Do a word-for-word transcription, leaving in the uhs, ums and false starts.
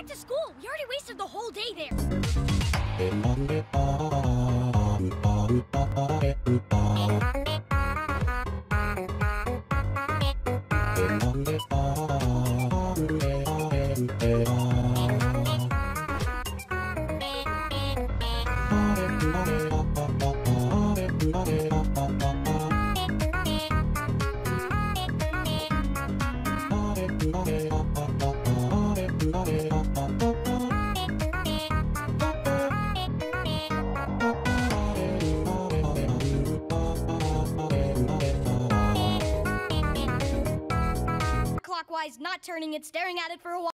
back to school. We already wasted the whole day there. Clockwise, not turning it, staring at it for a while.